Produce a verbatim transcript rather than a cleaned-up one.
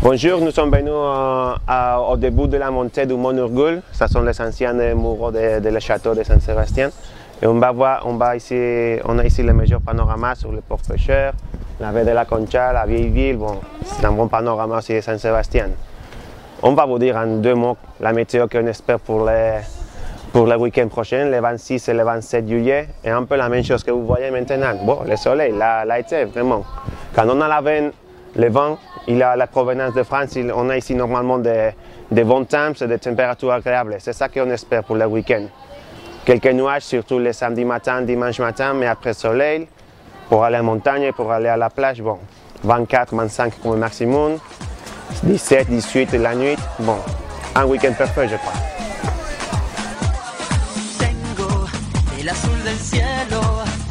Bonjour, nous sommes venus euh, à, au début de la montée du Mont Urgul. Ce sont les anciens murs de, de le château de Saint-Sébastien. Et on va voir, on, va ici, on a ici le meilleur panorama sur le port pêcheur, la baie de la Concha, la vieille ville. Bon, c'est un bon panorama aussi de Saint-Sébastien. On va vous dire en deux mots la météo qu'on espère pour les, pour le week-end prochain, le vingt-six et le vingt-sept juillet. Et un peu la même chose que vous voyez maintenant. Bon, le soleil, la, la été, vraiment. Quand on a la veine, le vent, il a la provenance de France, il, on a ici normalement des, des bons temps et des températures agréables. C'est ça qu'on espère pour le week-end. Quelques nuages, surtout le samedi matin, dimanche matin, mais après soleil, pour aller en montagne, pour aller à la plage, bon, vingt-quatre, vingt-cinq comme maximum, dix-sept, dix-huit la nuit, bon, un week-end parfait, je crois. Tengo el azul del cielo